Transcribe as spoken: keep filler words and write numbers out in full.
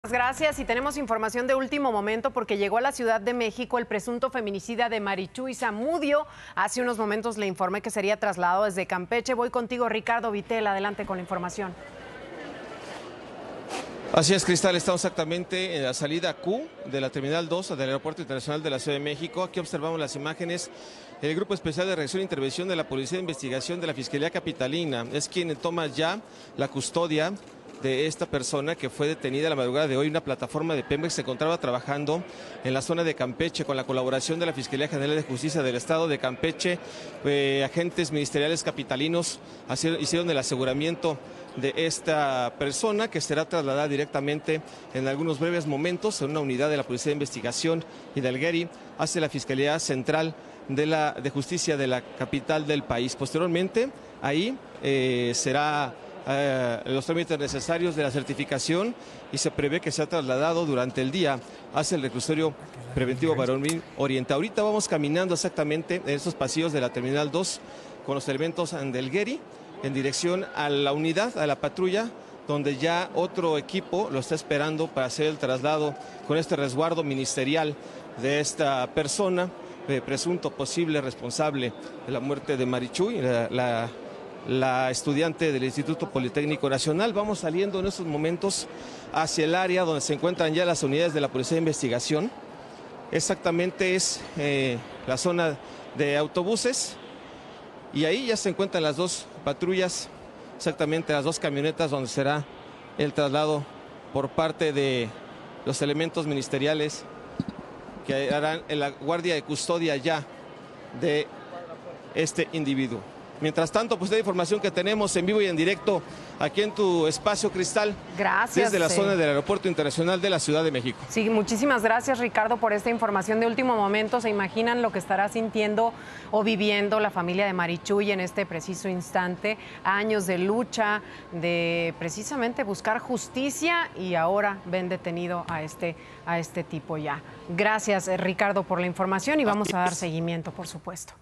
Gracias, y tenemos información de último momento porque llegó a la Ciudad de México el presunto feminicida de Marichuy Zamudio. Hace unos momentos le informé que sería trasladado desde Campeche. Voy contigo, Ricardo Vitel, adelante con la información. Así es, Cristal, estamos exactamente en la salida Q de la Terminal dos del Aeropuerto Internacional de la Ciudad de México. Aquí observamos las imágenes. El Grupo Especial de Reacción e Intervención de la Policía de Investigación de la Fiscalía Capitalina es quien toma ya la custodia de esta persona que fue detenida la madrugada de hoy. Una plataforma de Pemex se encontraba trabajando en la zona de Campeche con la colaboración de la Fiscalía General de Justicia del Estado de Campeche. Eh, agentes ministeriales capitalinos hicieron el aseguramiento de esta persona, que será trasladada directamente en algunos breves momentos en una unidad de la Policía de Investigación y del G E R I hacia la Fiscalía Central de, la, de Justicia de la capital del país. Posteriormente, ahí eh, será Eh, los trámites necesarios de la certificación y se prevé que sea trasladado durante el día hacia el reclusorio preventivo Varonil Oriente. Ahorita vamos caminando exactamente en estos pasillos de la Terminal dos con los elementos del G E R I en dirección a la unidad, a la patrulla, donde ya otro equipo lo está esperando para hacer el traslado con este resguardo ministerial de esta persona, eh, presunto posible responsable de la muerte de Marichuy, la, la la estudiante del Instituto Politécnico Nacional. Vamos saliendo en estos momentos hacia el área donde se encuentran ya las unidades de la Policía de Investigación. Exactamente es eh, la zona de autobuses, y ahí ya se encuentran las dos patrullas, exactamente las dos camionetas donde será el traslado por parte de los elementos ministeriales que harán la guardia de custodia ya de este individuo. Mientras tanto, pues la información que tenemos en vivo y en directo aquí en tu espacio, Cristal. Gracias. Desde la eh. zona del Aeropuerto Internacional de la Ciudad de México. Sí, muchísimas gracias, Ricardo, por esta información de último momento. ¿Se imaginan lo que estará sintiendo o viviendo la familia de Marichuy en este preciso instante? Años de lucha, de precisamente buscar justicia, y ahora ven detenido a este, a este tipo ya. Gracias, Ricardo, por la información, y vamos a dar seguimiento, por supuesto.